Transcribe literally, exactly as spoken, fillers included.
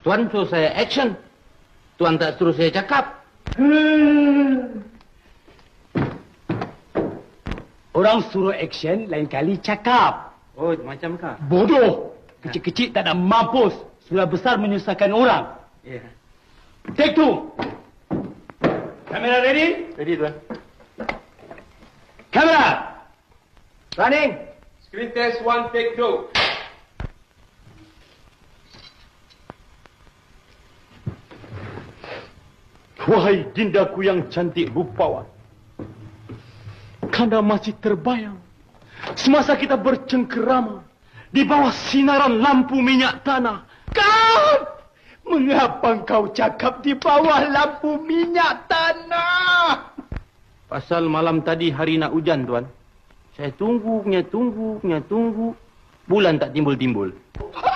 Tuan suruh saya action. Tuan tak suruh saya cakap. Orang suruh action, lain kali cakap. Oh, macam kah? Bodoh. Kecil-kecil tak ada mampus. Sudah besar menyusahkan orang. Ya. Yeah. Take two. Kamera ready? Ready, Tuan. Kamera. Running. Screen test one, take two. Wahai dindaku yang cantik rupawan, Kanda masih terbayang semasa kita bercengkerama di bawah sinaran lampu minyak tanah. Kau! Mengapa kau cakap di bawah lampu minyak tanah? Pasal malam tadi hari nak hujan, Tuan. Saya tunggu, punya tunggu, punya tunggu. Bulan tak timbul-timbul.